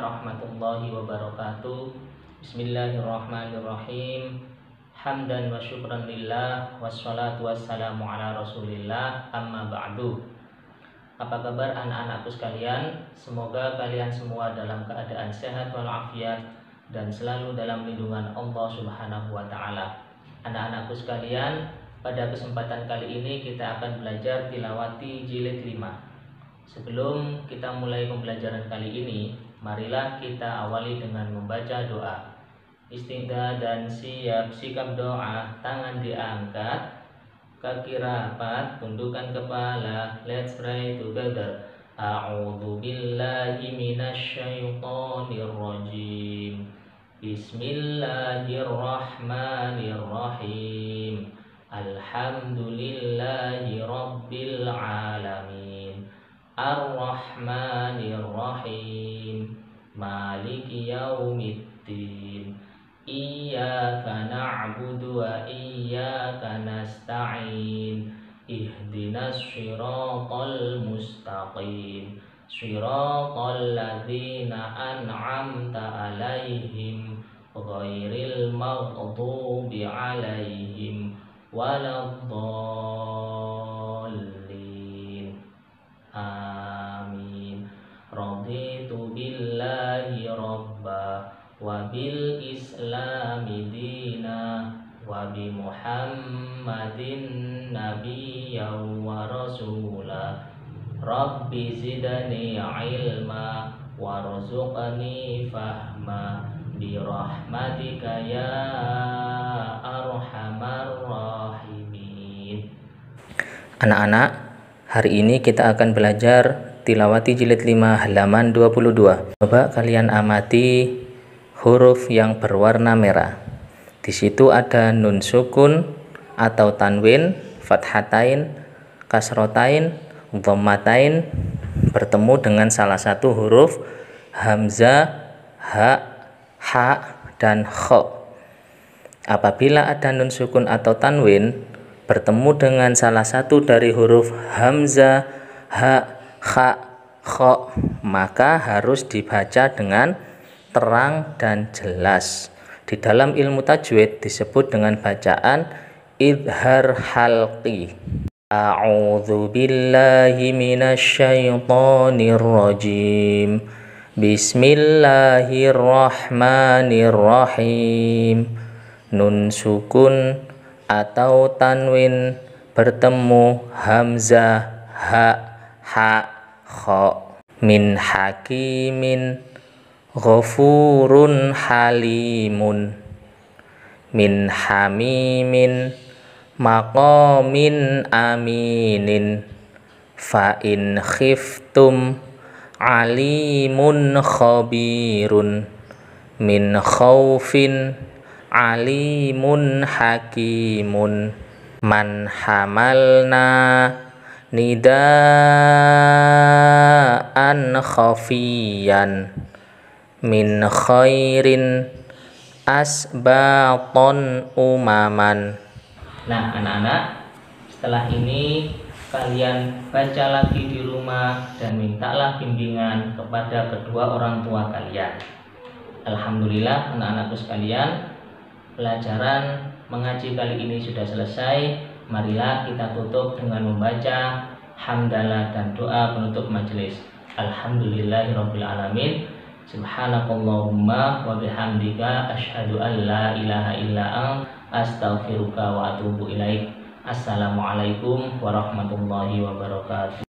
warahmatullahi wabarakatuh. Bismillahirrahmanirrahim. Hamdan wa syukran lillah, wassalatu wassalamu ala rasulillah, amma ba'du. Apa kabar anak-anakku sekalian? Semoga kalian semua dalam keadaan sehat walafiat dan selalu dalam lindungan Allah Subhanahu wa ta'ala. Anak-anakku sekalian, pada kesempatan kali ini kita akan belajar tilawati jilid 5. Sebelum kita mulai pembelajaran kali ini, marilah kita awali dengan membaca doa. Istighfar dan siap sikap doa, tangan diangkat, kaki rapat, tundukkan kepala. Let's pray together. A'udzu billahi minasy syaithanir rajim. Bismillahirrahmanirrahim. Alhamdulillahi rabbil alamin. Ar-Rahmanir-Rahim. Maliki yaumiddin. Iyyaka na'budu wa iyyaka nasta'in. Ihdinas shiratal mustaqim. Shiratal ladzina an'amta 'alaihim ghairil maghdubi 'alaihim waladdallin. Amin. Raditu billahi rabba wa bil islami dina wa bi muhammadin nabiyyan wa rasula. Rabbi zidni ilma warzuqni fahma bi rahmatika ya arhamar rahimin. Anak-anak, hari ini kita akan belajar tilawati jilid 5 halaman 22. Coba kalian amati huruf yang berwarna merah. Di situ ada nun sukun atau tanwin, fathatain, kasrotain, dhammatain bertemu dengan salah satu huruf hamzah, ha, ha, dan kha. Apabila ada nun sukun atau tanwin bertemu dengan salah satu dari huruf hamzah, ha, kha, kha, maka harus dibaca dengan terang dan jelas. Di dalam ilmu tajwid disebut dengan bacaan idhar halqi. A'udzu billahi minasyaitonir rajim. Bismillahirrahmanirrahim. Nun sukun atau tanwin bertemu hamzah, ha, ha, kha. Min hakimin ghafurun halimun. Min hamimin maqamin aminin. Fa in khiftum alimun khabirun. Min khaufin alimun hakimun. Man hamalna nidaan khafiyan. Min khairin asbaton umaman. Nah anak-anak, setelah ini kalian baca lagi di rumah dan mintalah bimbingan kepada kedua orang tua kalian. Alhamdulillah anak-anakku sekalian, pelajaran mengaji kali ini sudah selesai. Marilah kita tutup dengan membaca hamdalah dan doa penutup majelis. Alhamdulillahirabbil alamin. Subhanakallahumma wa bihamdika asyhadu an la ilaha illa anta astaghfiruka wa atubu ilaik. Assalamualaikum warahmatullahi wabarakatuh.